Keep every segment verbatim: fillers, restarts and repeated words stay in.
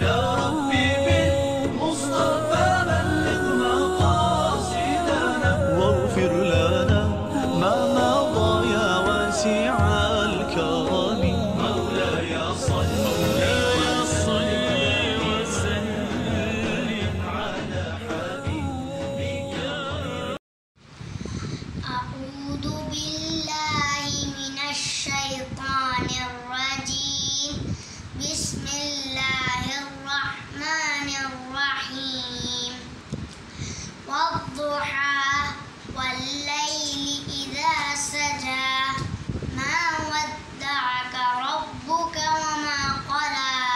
يا ربي بالمصطفى بلغ مقاصدنا واغفر لنا ما مضى يا واسع الكرم. مولاي صل وسلم على حبيبك. أعوذ بالله من الشيطان الرجيم. بسم الله الرحمن الرحيم. والضحى والليل إذا سجى ما ودعك ربك وما قلى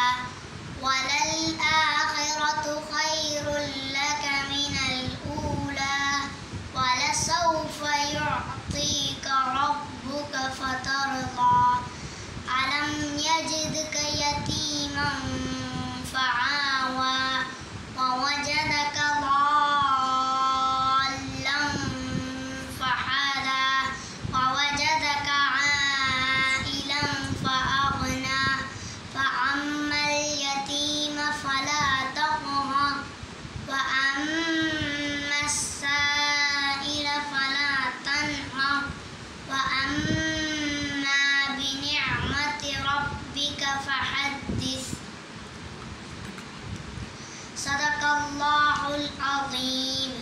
وللآخرة خير لك من الأولى ولسوف يعطيك ربك فترضى. ألم يجدك يتيما فعاوى ووجدك ضالا فهدى ووجدك عائلا فأغنى. فأما اليتيم فلا تقهر وأما السائل فلا تنهر وأما بنعمة ربك فحدث. صدق الله العظيم.